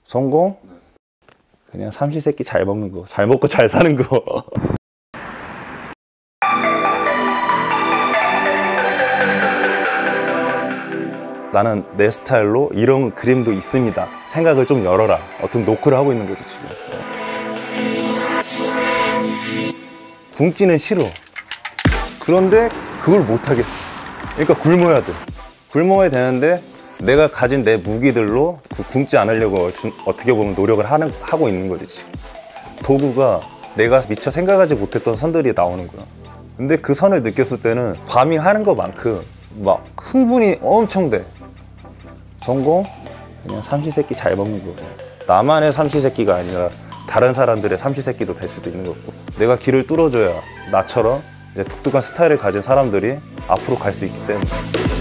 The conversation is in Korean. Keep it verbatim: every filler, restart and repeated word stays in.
성공? 그냥 삼시세끼 잘 먹는 거, 잘 먹고 잘 사는 거. 나는 내 스타일로 이런 그림도 있습니다. 생각을 좀 열어라. 어떤 노크를 하고 있는 거지 지금. 굶기는 싫어. 그런데 그걸 못하겠어. 그러니까 굶어야 돼. 굶어야 되는데 내가 가진 내 무기들로 그 굶지 않으려고 어떻게 보면 노력을 하는, 하고 있는 거지 지금. 도구가 내가 미처 생각하지 못했던 선들이 나오는 거야. 근데 그 선을 느꼈을 때는 파밍하는 것만큼 막 흥분이 엄청 돼. 성공? 그냥 삼시세끼 잘 먹는 거죠. 나만의 삼시세끼가 아니라 다른 사람들의 삼시세끼도 될 수도 있는 거고, 내가 길을 뚫어줘야 나처럼 이제 독특한 스타일을 가진 사람들이 앞으로 갈 수 있기 때문에.